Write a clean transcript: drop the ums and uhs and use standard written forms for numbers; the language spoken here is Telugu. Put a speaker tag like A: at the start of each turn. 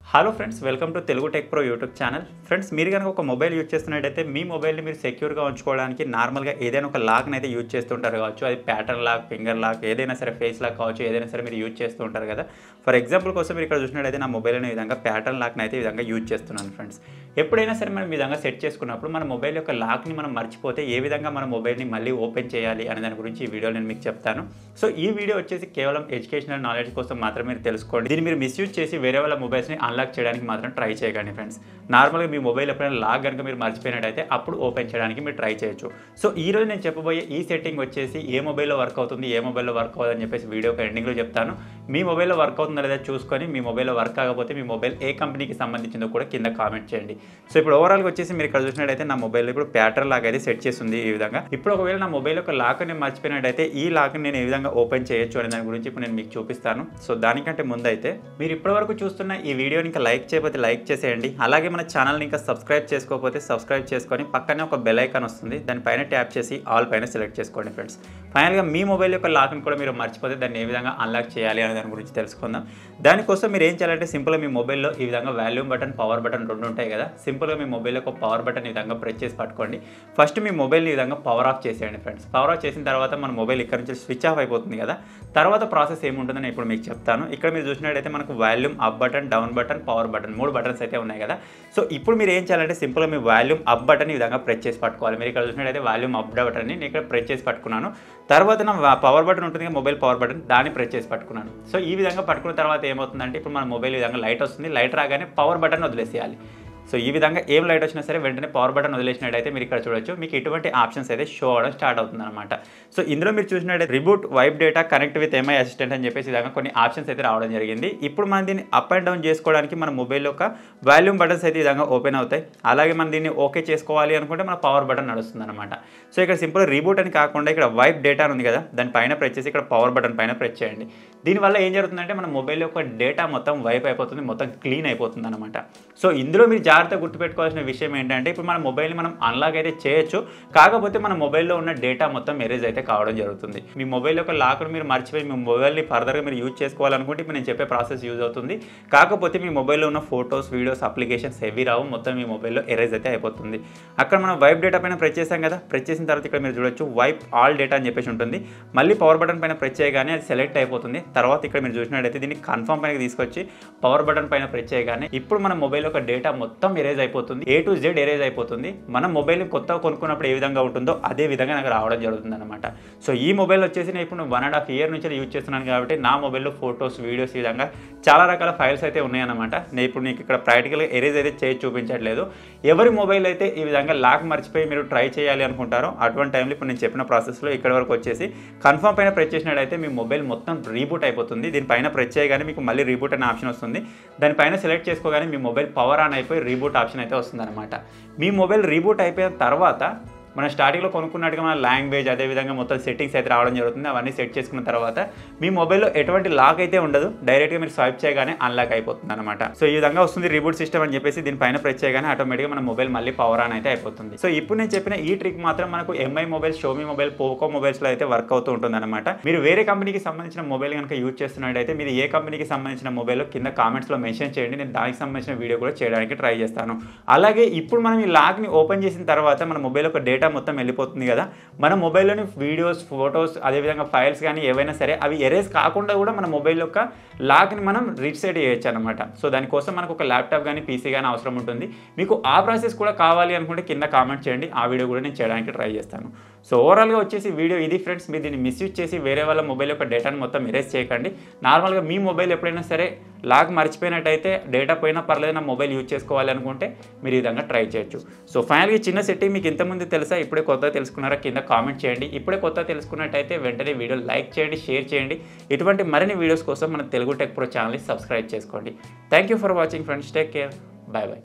A: Hello friends, welcome to Telugu tech pro YouTube channel. Friends, మీరు కనుక ఒక మొబైల్ యూజ్ చేస్తున్నట్టయితే మీ మొబైల్ని మీరు సెక్యూర్గా ఉంచుకోవడానికి నార్మల్గా ఏదైనా ఒక లాక్ని అయితే యూజ్ చేస్తుంటారు కావచ్చు. అది ప్యాటర్న్ లాక్, ఫింగర్ లాక్, ఏదైనా సరే ఫేస్ లాక్ కావచ్చు, ఏదైనా సరే మీరు యూజ్ చేస్తూ ఉంటారు కదా. ఫర్ ఎగ్జాంపుల్ కోసం మీరు ఇక్కడ చూసినట్టయితే నా మొబైల్ అనే విధంగా ప్యాటర్న్ లాక్ని అయితే ఈ విధంగా యూజ్ చేస్తున్నాను. ఫ్రెండ్స్, ఎప్పుడైనా సరే మనం ఈ విధంగా సెట్ చేసుకున్నప్పుడు మన మొబైల్ యొక్క లాక్ని మనం మర్చిపోతే ఏ విధంగా మన మొబైల్ని మళ్ళీ ఓపెన్ చేయాలి అనే దాని గురించి ఈ వీడియో నేను మీకు చెప్తాను. సో ఈ వీడియో వచ్చేసి కేవలం ఎడ్యుకేషనల్ నాలెడ్జ్ కోసం మాత్రమే మీరు తెలుసుకోండి. దీన్ని మీరు మిస్యూజ్ చేసి వేరే వాళ్ళ మొబైల్స్ని అన్లాక్ చేయడానికి మాత్రం ట్రై చేయకండి. ఫ్రెండ్స్, నార్మల్గా మీ మొబైల్ ఎప్పుడైనా లాక్ కనుక మీరు మర్చిపోయినట్టయితే అప్పుడు ఓపెన్ చేయడానికి మీరు ట్రై చేయొచ్చు. సో ఈ రోజు నేను చెప్పబోయే ఈ సెట్టింగ్ వచ్చేసి ఏ మొబైల్లో వర్క్ అవుతుంది, ఏ మొబైల్లో వర్క్ అవ్వదని చెప్పేసి వీడియో ఎండింగ్లో చెప్తాను. మీ మొబైల్లో వర్క్ అవుతుందో లేదా చూసుకొని మీ మొబైల్లో వర్క్ కాకపోతే మీ మొబైల్ ఏ కంపెనీకి సంబంధించిందో కూడా కింద కామెంట్ చేయండి. సో ఇప్పుడు ఓవరాల్గా వచ్చేసి మీరు ఇక్కడ చూసినట్టయితే నా మొబైల్ ఇప్పుడు ప్యాటర్న్ లాక్ అయితే సెట్ చేస్తుంది ఈ విధంగా. ఇప్పుడు ఒకవేళ నా మొబైల్ యొక్క లాక్ నేను మర్చిపోయినట్టయితే ఈ లాక్ నేను ఏ విధంగా ఓపెన్ చేయొచ్చు అనే దాని గురించి ఇప్పుడు నేను మీకు చూపిస్తాను. సో దానికంటే ముందు అయితే మీరు ఇప్పటివరకు చూస్తున్న ఈ వీడియోని ఇంకా లైక్ చేయకపోతే లైక్ చేసేయండి. అలాగే మన ఛానల్ని ఇంకా సబ్స్క్రైబ్ చేసుకోకపోతే సబ్స్క్రైబ్ చేసుకొని పక్కనే ఒక బెల్ ఐకాన్ వస్తుంది, దానిపైన ట్యాప్ చేసి ఆల్ పైన సెలెక్ట్ చేసుకోండి. ఫ్రెండ్స్, ఫైనల్గా మీ మొబైల్ యొక్క లాక్ని కూడా మీరు మర్చిపోతే దాన్ని ఏ విధంగా అన్లాక్ చేయాలి అనే దాని గురించి తెలుసుకుందాం. దానికోసం మీరు ఏం చేయాలంటే సింపుల్గా మీ మొబైల్లో ఈ విధంగా వాల్యూమ్ బటన్, పవర్ బటన్ రెండు ఉంటాయి కదా. సింపుల్గా మీ మొబైల్ యొక్క పవర్ బటన్ ఈ విధంగా ప్రెస్ చేసి పట్టుకోండి. ఫస్ట్ మీ మొబైల్ని ఈ విధంగా పవర్ ఆఫ్ చేసేయండి. ఫ్రెండ్స్, పవర్ ఆఫ్ చేసిన తర్వాత మన మొబైల్ ఇక్కడ నుంచి స్విచ్ ఆఫ్ అయిపోతుంది కదా. తర్వాత ప్రాసెస్ ఏముంటుందని ఇప్పుడు మీకు చెప్తాను. ఇక్కడ మీరు చూసినట్టయితే మనకు volume up button, down button, power button 3 buttons అయితే ఉన్నాయి కదా. సో ఇప్పుడు మీరు ఏం చేయాలంటే సింపుల్గా మీ వాల్యూమ్ అప్ బటన్ ఈ విధంగా ప్రెస్ చేసి పట్టుకోవాలి. మీరు ఇక్కడ చూసినట్టయితే వాల్యూమ్ అప్ బటన్ని నేను ఇక్కడ ప్రెస్ చేసి పట్టుకున్నాను. తర్వాత నా పవర్ బటన్ ఉంటుంది, మొబైల్ పవర్ బటన్, దాన్ని ప్రెస్ చేసి పట్టుకున్నాను. సో ఈ విధంగా పట్టుకున్న తర్వాత ఏమవుతుందంటే ఇప్పుడు మన మొబైల్ ఈ విధంగా లైట్ వస్తుంది. లైట్ రాగానే పవర్ బటన్ వదిలేసేయాలి. సో ఈ విధంగా ఏం లైట్ వచ్చినా సరే వెంటనే పవర్ బటన్ వదిలేసినట్టయితే మీరు ఇక్కడ చూడొచ్చు, మీకు ఇటువంటి ఆప్షన్స్ అయితే షో అవడం స్టార్ట్ అవుతుంది అనమాట. సో ఇందులో మీరు చూసినట్టయితే reboot, wipe data, connect with Mi assistant అని చెప్పేసి విధంగా కొన్ని ఆప్షన్స్ అయితే రావడం జరిగింది. ఇప్పుడు మనం దీన్ని అప్ అండ్ డౌన్ చేసుకోవడానికి మన మొబైల్ యొక్క వాల్యూమ్ బటన్స్ అయితే ఈ విధంగా ఓపెన్ అవుతాయి. అలాగే మనం దీన్ని ఓకే చేసుకోవాలి అనుకుంటే మన పవర్ బటన్ నడుస్తుంది అనమాట. సో ఇక్కడ సింపుల్ రిబూట్ అని కాకుండా ఇక్కడ వైప్ డేటా ఉంది కదా, దాని పైన ప్రెస్ చేసి ఇక్కడ పవర్ బటన్ పైన ప్రెస్ చేయండి. దీనివల్ల ఏం జరుగుతుందంటే మన మొబైల్ యొక్క డేటా మొత్తం వైప్ అయిపోతుంది, మొత్తం క్లీన్ అయిపోతుంది అనమాట. సో ఇందులో మీరు జాగ్రత్తగా గుర్తుపెట్టుకోవాల్సిన విషయం ఏంటంటే ఇప్పుడు మన మొబైల్ని మనం అన్లాక్ అయితే చేయొచ్చు, కాకపోతే మన మొబైల్లో ఉన్న డేటా మొత్తం ఎరేజ్ అయితే కావడం జరుగుతుంది. మీ మొబైల్ యొక్క లాక్ను మీరు మర్చిపోయి మీ మొబైల్ని ఫర్దర్గా మీరు యూజ్ చేసుకోవాలనుకుంటే ఇప్పుడు నేను చెప్పే ప్రాసెస్ యూజ్ అవుతుంది. కాకపోతే మీ మొబైల్లో ఉన్న ఫోటోస్, వీడియోస్, అప్లికేషన్స్ ఏవి రావు, మొత్తం మీ మొబైల్లో ఎరేజ్ అయితే అయిపోతుంది. అక్కడ మనం వైప్ డేటా పైన ప్రెస్ చేసాం కదా, ప్రెస్ చేసిన తర్వాత ఇక్కడ మీరు చూడొచ్చు వైప్ ఆల్ డేటా అని చెప్పేసి ఉంటుంది. మళ్ళీ పవర్ బటన్ పైన ప్రెస్ చేయగానే అది సెలెక్ట్ అయిపోతుంది. తర్వాత ఇక్కడ మీరు చూసినట్టయితే దీన్ని కన్ఫర్మ్ పైన తీసుకొచ్చి పవర్ బటన్ పైన ప్రెస్ చేయగానే ఇప్పుడు మన మొబైల్ యొక్క డేటా మొత్తం ఎరేజ్ అయిపోతుంది, A to Z ఎరేజ్ అయిపోతుంది. మన మొబైల్ని కొత్తగా కొనుక్కున్నప్పుడు ఏ విధంగా ఉంటుందో అదే విధంగా నాకు రావడం జరుగుతుంది అనమాట. సో ఈ మొబైల్ వచ్చేసి నేను ఇప్పుడు 1.5 year నుంచి యూజ్ చేస్తున్నాను కాబట్టి నా మొబైల్లో ఫోటోస్, వీడియోస్ ఈ విధంగా చాలా రకాల ఫైల్స్ అయితే ఉన్నాయన్నమాట. నేను ఇప్పుడు మీకు ఇక్కడ ప్రాక్టికల్గా ఎరేజ్ అయితే చేసి చూపించట్లేదు. ఎవరి మొబైల్ అయితే ఈ విధంగా లాక్ మర్చిపోయి మీరు ట్రై చేయాలి అనుకుంటారో అటువంటి టైంలో ఇప్పుడు నేను చెప్పిన ప్రాసెస్లో ఇక్కడ వరకు వచ్చేసి కన్ఫర్మ్ పైన ప్రెస్ చేసినట్టయితే మీ మొబైల్ మొత్తం రీబూట్ అయిపోతుంది. దీనిపైన ప్రెస్ చేయగానే మీకు మళ్ళీ రీబూట్ అనే ఆప్షన్ వస్తుంది. దానిపైన సెలెక్ట్ చేసుకోగానే మీ మొబైల్ పవర్ ఆన్ అయిపోయి రీబూట్ ఆప్షన్ అయితే వస్తుంది అనమాట. మీ మొబైల్ రీబూట్ అయిపోయిన తర్వాత మనం స్టార్టింగ్లో కొనుక్కున్నట్టుగా మన లాంగ్వేజ్, అదేవిధంగా మొత్తం సెట్టింగ్స్ అయితే రావడం జరుగుతుంది. అవన్నీ సెట్ చేసుకున్న తర్వాత మీ మొబైల్లో ఎటువంటి లాక్ అయితే ఉండదు, డైరెక్ట్గా మీరు స్వైప్ చేయగానే అన్లాక్ అయిపోతుంది అనమాట. సో ఈ విధంగా వస్తుంది రీబూట్ సిస్టమ్ అని చెప్పేసి దీనిపైన ప్రెస్ చేయగానే ఆటోమేటిక్గా మన మొబైల్ మళ్ళీ పవర్ ఆన్ అయితే అయిపోతుంది. సో ఇప్పుడు నేను చెప్పిన ఈ ట్రిక్ మాత్రం మనకు Mi mobile, Xiaomi mobile, Poco మొబైల్స్లో అయితే వర్క్ అవుతూ ఉంటుంది అనమాట. మీరు వేరే కంపెనీకి సంబంధించిన మొబైల్ కనుక యూజ్ చేస్తున్నట్టయితే మీరు ఏ కంపెనీకి సంబంధించిన మొబైల్ కింద కామెంట్స్లో మెన్షన్ చేయండి, నేను దానికి సంబంధించిన వీడియో కూడా చేయడానికి ట్రై చేస్తాను. అలాగే ఇప్పుడు మనం ఈ లాక్ని ఓపెన్ చేసిన తర్వాత మన మొబైల్ యొక్క డేటా మొత్తం వెళ్ళిపోతుంది కదా, మన మొబైల్లోని వీడియోస్, ఫొటోస్, అదేవిధంగా ఫైల్స్ కానీ ఏవైనా సరే అవి ఎరేజ్ కాకుండా కూడా మన మొబైల్ యొక్క లాక్ని మనం రీసెట్ చేయొచ్చు అనమాట. సో దానికోసం మనకు ఒక ల్యాప్టాప్ కానీ పీసీ కానీ అవసరం ఉంటుంది. మీకు ఆ ప్రాసెస్ కూడా కావాలి అనుకుంటే కింద కామెంట్ చేయండి, ఆ వీడియో కూడా నేను చేయడానికి ట్రై చేస్తాను. సో ఓవరాల్గా వచ్చేసి వీడియో ఇది ఫ్రెండ్స్. మీరు దీన్ని మిస్యూజ్ చేసి వేరే వాళ్ళ మొబైల్ యొక్క డేటాను మొత్తం ఎరేజ్ చేయకండి. నార్మల్గా మీ మొబైల్ ఎప్పుడైనా సరే లాక్ మర్చిపోయినట్టయితే డేటా పోయినా పర్లేదు, నా మొబైల్ యూజ్ చేసుకోవాలి అనుకుంటే మీరు ఈ విధంగా ట్రై చేయొచ్చు. సో ఫైనల్గా చిన్న సెట్టింగ్ మీకు ఇంతకుముందు తెలుసా, ఇప్పుడే కొత్తగా తెలుసుకున్నారా, కింద కామెంట్ చేయండి. ఇప్పుడే కొత్తగా తెలుసుకున్నట్టయితే వెంటనే వీడియో లైక్ చేయండి, షేర్ చేయండి. ఇటువంటి మరిన్ని వీడియోస్ కోసం మన తెలుగు టెక్ ప్రో ఛానల్ని సబ్స్క్రైబ్ చేసుకోండి. Thank you for watching friends. Take care. Bye bye.